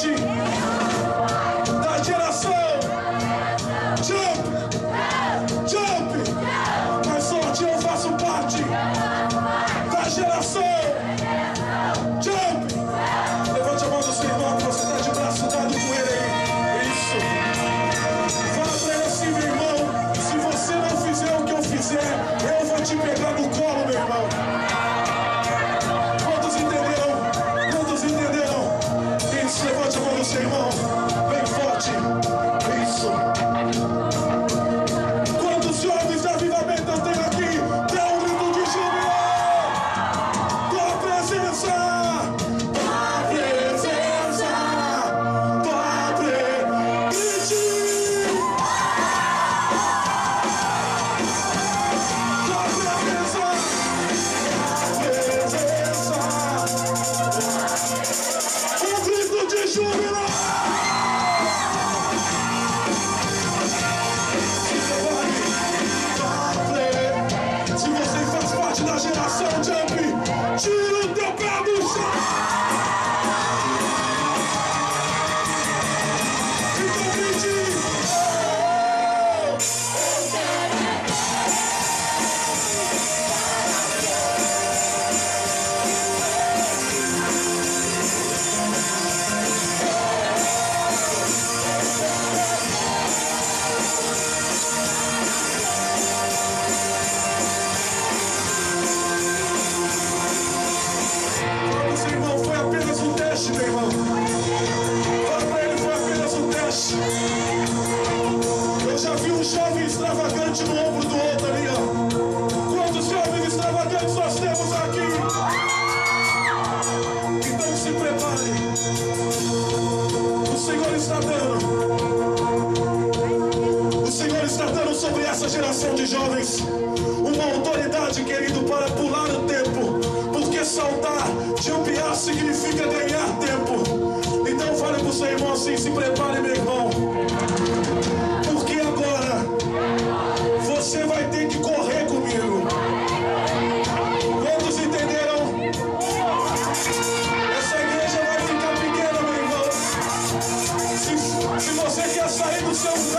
parte da geração Jump. Jump. Mais forte, eu faço parte da geração Jump. Levante a mão do seu irmão, que você está de braço dado com ele aí. Isso. Fala pra ele assim, meu irmão, se você não fizer o que eu fizer, eu vou te pegar no colo, meu irmão. Quantos entenderam? Quantos entenderam? Isso, levante a mão do seu irmão, bem forte. Isso. Quantos jovens de avivamento eu tenho aqui? Dê um grito de júbilo! Tua presença! Tua presença! Tua presença! Tua presença! Um grito de júbilo! Se você faz parte da geração Jump, tira o teu pé do chão! Então grite! Seu irmão, foi apenas um teste, meu irmão. Fala pra ele, foi apenas um teste. Eu já vi um jovem extravagante no ombro do outro ali, ó. Quantos jovens extravagantes nós temos aqui? Então se prepare. O Senhor está dando. O Senhor está dando sobre essa geração de jovens uma autoridade, querido, para pular o tempo. Porque saltar, jumpear, significa ganhar tempo. Então fale pro seu irmão assim, se prepare, meu irmão. Porque agora você vai ter que correr comigo. Quantos entenderam? Essa igreja vai ficar pequena, meu irmão. Se você quer sair do seu